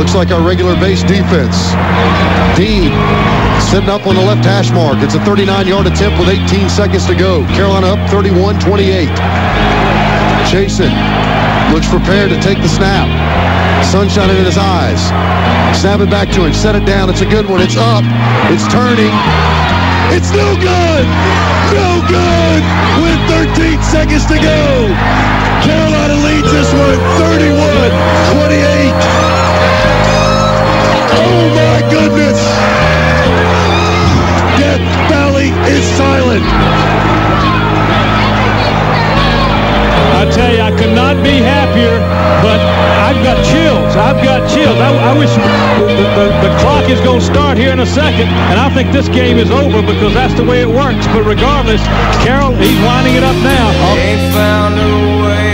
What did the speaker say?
Looks like our regular base defense. Dean sitting up on the left hash mark. It's a 39-yard attempt with 18 seconds to go. Carolina up 31-28. Chasen looks prepared to take the snap. Sunshine in his eyes. Snap it back to him. Set it down. It's a good one. It's up. It's turning. It's no good. No good. With 13 seconds to go. Carolina leads this one 31-28. Oh my goodness. Death Valley is silent. I tell you, I could not be happier, but I've got chills. I've got chills. I wish the clock is going to start here in a second, and I think this game is over because that's the way it works. But regardless, Carroll, he's winding it up now. They found a way.